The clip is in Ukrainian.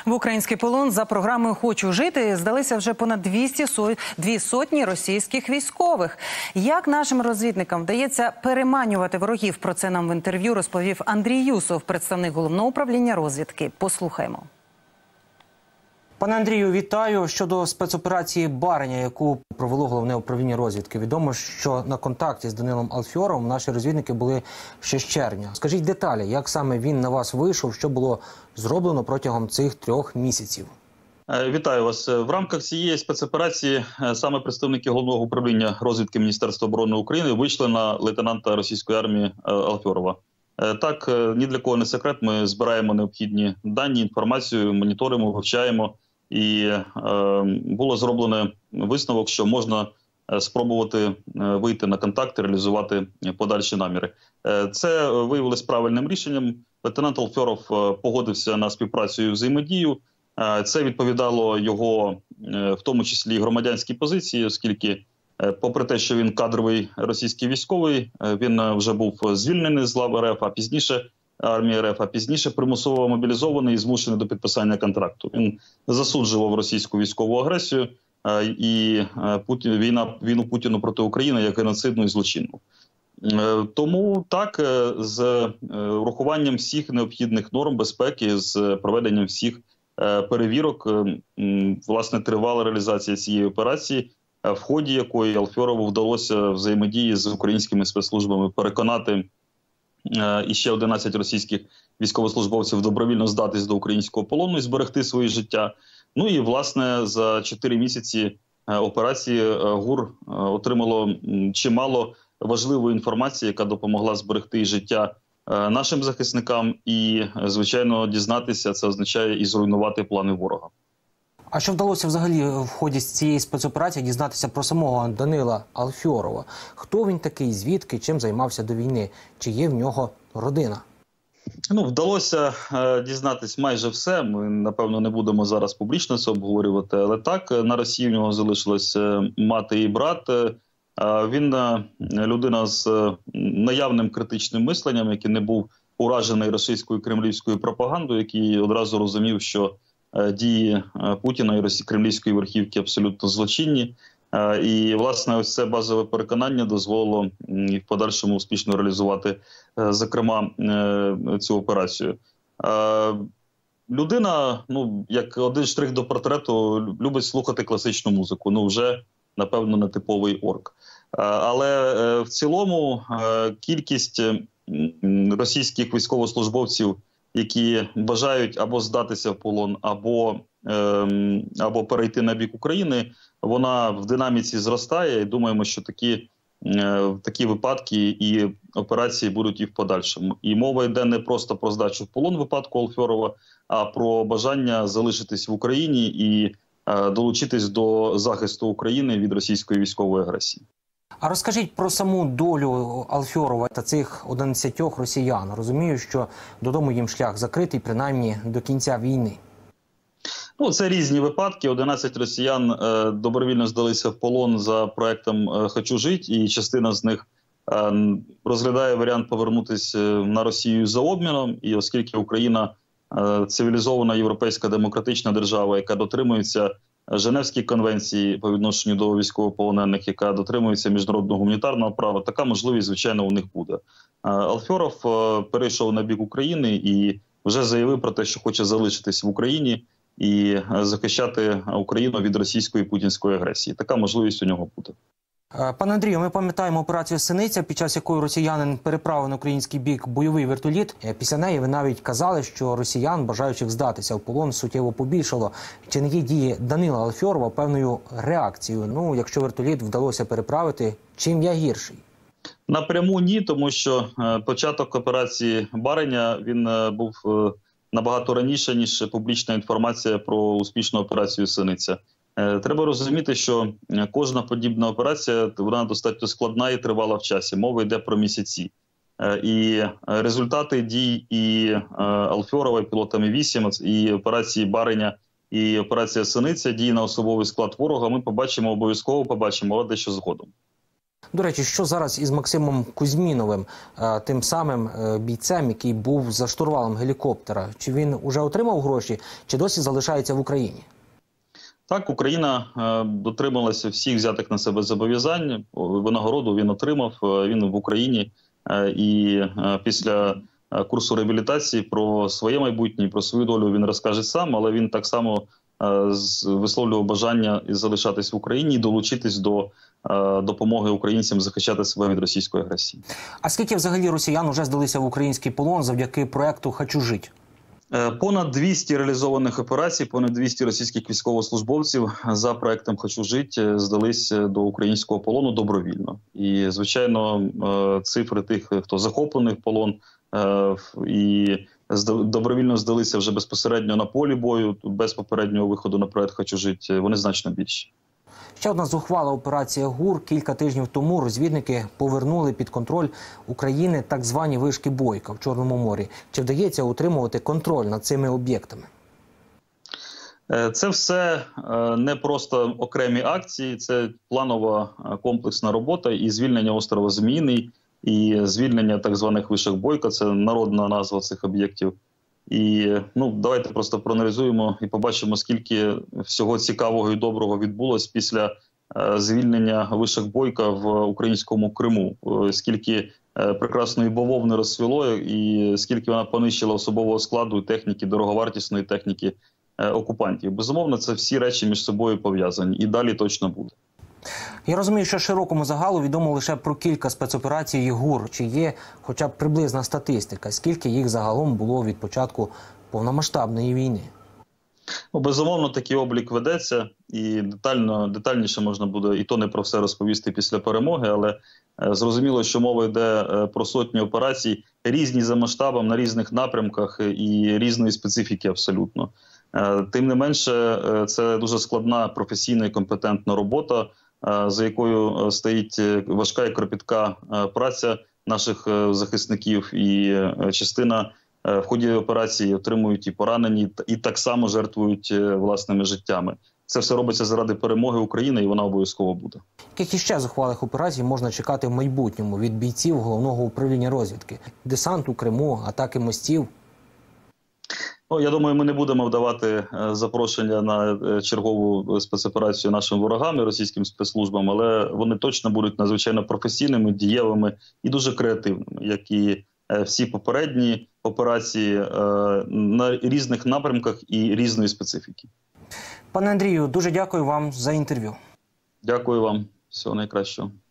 В український полон за програмою «Хочу жити» здалися вже понад 200 російських військових. Як нашим розвідникам вдається переманювати ворогів? Про це нам в інтерв'ю розповів Андрій Юсов, представник Головного управління розвідки. Послухаймо. Пане Андрію, вітаю. Щодо спецоперації «Бареня», яку провело Головне управління розвідки. Відомо, що на контакті з Данилом Алфьоровим наші розвідники були ще з червня. Скажіть деталі, як саме він на вас вийшов, що було зроблено протягом цих 3 місяців? Вітаю вас. В рамках цієї спецоперації саме представники Головного управління розвідки Міністерства оборони України вийшли на лейтенанта російської армії Алфьорова. Так, ні для кого не секрет, ми збираємо необхідні дані, інформацію, моніторимо, вивчаємо. І було зроблено висновок, що можна спробувати вийти на контакт і реалізувати подальші наміри. Це виявилось правильним рішенням. Лейтенант Алфьоров погодився на співпрацю і взаємодію. Це відповідало його, в тому числі, громадянській позиції, оскільки, попри те, що він кадровий російський військовий, він вже був звільнений з лав РФ, а пізніше армії РФ, а пізніше примусово мобілізований і змушений до підписання контракту. Він засуджував російську військову агресію і війну Путіну проти України як геноцидну і злочинну. Тому так, з урахуванням всіх необхідних норм безпеки, з проведенням всіх перевірок, власне, тривала реалізація цієї операції, в ході якої Алфьорову вдалося взаємодії з українськими спецслужбами переконати іще 11 російських військовослужбовців добровільно здатись до українського полону і зберегти своє життя. Ну і, власне, за 4 місяці операції ГУР отримало чимало важливої інформації, яка допомогла зберегти життя нашим захисникам і, звичайно, дізнатися, це означає і зруйнувати плани ворога. А що вдалося взагалі в ході цієї спецоперації дізнатися про самого Данила Алфьорова? Хто він такий, звідки, чим займався до війни? Чи є в нього родина? Вдалося дізнатись майже все. Ми, напевно, не будемо зараз публічно це обговорювати. Але так, на Росії в нього залишилась мати і брат. Він людина з наявним критичним мисленням, який не був уражений російською кремлівською пропагандою, який одразу розумів, що дії Путіна і кремлівської верхівки абсолютно злочинні. І, власне, ось це базове переконання дозволило і в подальшому успішно реалізувати, зокрема, цю операцію. Людина, як один штрих до портрету, любить слухати класичну музику. Вже, напевно, не типовий орк. Але в цілому кількість російських військовослужбовців, які бажають або здатися в полон, або перейти на бік України, вона в динаміці зростає. І думаємо, що такі випадки і операції будуть і в подальшому. І мова йде не просто про здачу в полон в випадку Алфьорова, а про бажання залишитись в Україні і долучитись до захисту України від російської військової агресії. А розкажіть про саму долю Алфьорова та цих 11 росіян. Розумію, що додому їм шлях закритий, принаймні до кінця війни. Це різні випадки. 11 росіян добровільно здалися в полон за проектом «Хочу жити», і частина з них розглядає варіант повернутися на Росію за обміном. І оскільки Україна цивілізована європейська демократична держава, яка дотримується Женевській конвенції по відношенню до військовополонених, яка дотримується міжнародного гуманітарного права, така можливість, звичайно, у них буде. Алфьоров перейшов на бік України і вже заявив про те, що хоче залишитись в Україні і захищати Україну від російської путінської агресії. Така можливість у нього буде. Пане Андрію, ми пам'ятаємо операцію «Синиця», під час якої росіянин переправив на український бік бойовий вертоліт. Після неї ви навіть казали, що росіян, бажаючих здатися в полон, суттєво побільшало. Чи не є дії Данила Алфьорова певною реакцією? Якщо вертоліт вдалося переправити, чим я гірший? Напряму ні, тому що початок операції «Бареня» він був набагато раніше, ніж публічна інформація про успішну операцію «Синиця». Треба розуміти, що кожна подібна операція, вона достатньо складна і тривала в часі. Мова йде про місяці. І результати дій і Алфьорова, і пілота Мі-8, і операції «Бареня», і операція «Синиця», дії на особовий склад ворога, ми обов'язково побачимо, але дещо згодом. До речі, що зараз із Максимом Кузьміновим, тим самим бійцем, який був за штурвалом гелікоптера? Чи він уже отримав гроші, чи досі залишається в Україні? Так, Україна дотрималася всіх взятих на себе зобов'язань. Винагороду він отримав, він в Україні. І після курсу реабілітації про своє майбутнє, про свою долю він розкаже сам, але він так само висловлював бажання залишатись в Україні і долучитись до допомоги українцям захищати себе від російської агресії. А скільки взагалі росіян вже здалися в український полон завдяки проекту «Хочу жити»? Понад 200 реалізованих операцій, понад 200 російських військовослужбовців за проектом «Хочу жити» здались до українського полону добровільно. І, звичайно, цифри тих, хто захоплений в полон і добровільно здалися вже безпосередньо на полі бою, без попереднього виходу на проект «Хочу жити», вони значно більші. Ще одна зухвала операція ГУР. Кілька тижнів тому розвідники повернули під контроль України так звані вишки Бойка в Чорному морі. Чи вдається утримувати контроль над цими об'єктами? Це все не просто окремі акції, це планова комплексна робота і звільнення острова Зміїний, і звільнення так званих вишок Бойка – це народна назва цих об'єктів. І давайте просто проаналізуємо і побачимо, скільки всього цікавого і доброго відбулось після звільнення вишок Бойка в українському Криму. Скільки прекрасної бавовни розцвіло і скільки вона понищила особового складу і техніки, дороговартісної техніки окупантів. Безумовно, це всі речі між собою пов'язані. І далі точно буде. Я розумію, що широкому загалу відомо лише про кілька спецоперацій ГУР. Чи є хоча б приблизна статистика? Скільки їх загалом було від початку повномасштабної війни? Безумовно, такий облік ведеться. І детальніше можна буде, і то не про все розповісти після перемоги, але зрозуміло, що мова йде про сотні операцій, різні за масштабом, на різних напрямках і різної специфіки абсолютно. Тим не менше, це дуже складна професійна і компетентна робота, за якою стоїть важка і кропітка праця наших захисників, і частина в ході операції отримують і поранені, і так само жертвують власними життями. Це все робиться заради перемоги України, і вона обов'язково буде. Яких іще зухвалих операцій можна чекати в майбутньому від бійців Головного управління розвідки? Десант у Криму, атаки мостів? Я думаю, ми не будемо вдавати запрошення на чергову спецоперацію нашим ворогам і російським спецслужбам, але вони точно будуть надзвичайно професійними, дієвими і дуже креативними, як і всі попередні операції на різних напрямках і різної специфіки. Пане Андрію, дуже дякую вам за інтерв'ю. Дякую вам. Всього найкращого.